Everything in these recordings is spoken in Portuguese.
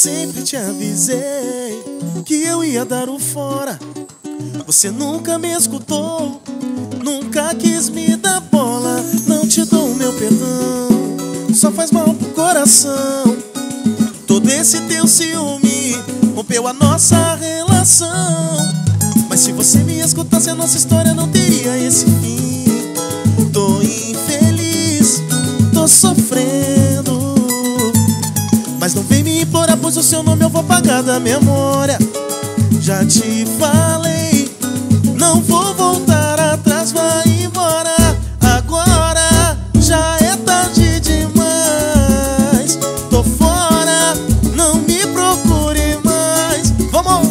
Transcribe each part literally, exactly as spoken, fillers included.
sempre te avisei que eu ia dar o fora. Você nunca me escutou, nunca quis me dar bola. Não te dou o meu perdão, só faz mal pro coração. Todo esse teu ciúme rompeu a nossa relação. Mas se você me escutasse, a nossa história não teria esse fim. Tô infeliz, tô sofrendo, mas não vem me implorar, pois o seu nome eu vou apagar da memória. Já te falei, não vou voltar atrás, vai embora. Agora já é tarde demais. Tô fora, não me procure mais. Vamos!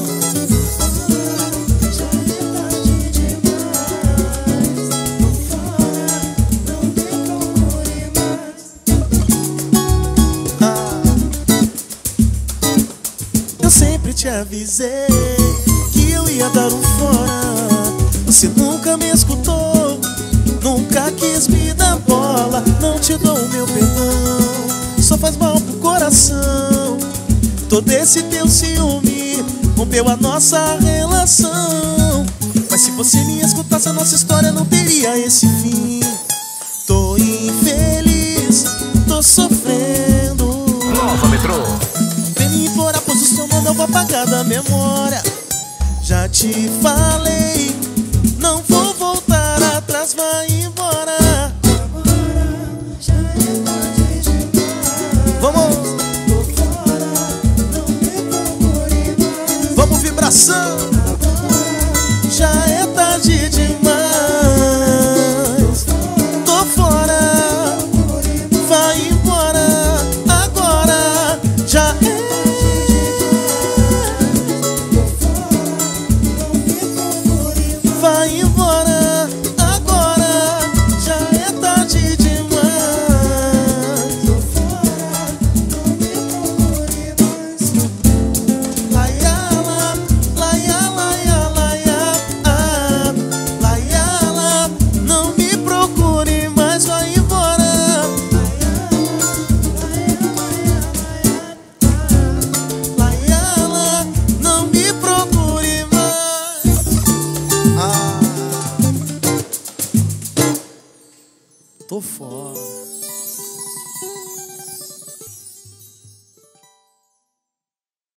Já é tarde demais. Tô fora, não me procure mais. Ah. Eu sempre te avisei que eu ia dar um fora. Você nunca me escutou, nunca quis me dar bola. Não te dou o meu perdão, só faz mal pro coração. Todo esse teu ciúme rompeu a nossa relação. Mas se você me escutasse, a nossa história não teria esse fim. Tô infeliz, tô sofrendo. Nova Metrô. Vem me implorar, pois o seu nome eu vou apagar da memória. Já te falei, não vou voltar atrás, vai embora. Agora já é tarde demais. Vamos! Tô fora, não me procure mais. Vamos, vibração! Agora já é tarde demais. Tô fora, vai embora. Agora já é. Vai embora, agora já é tarde demais. Tô fora, não me procure mais. Laiala, laia, laia, laia, ah. Laiala, não me procure mais, vai embora. Laiala, não me procure mais. Ah, tô fora.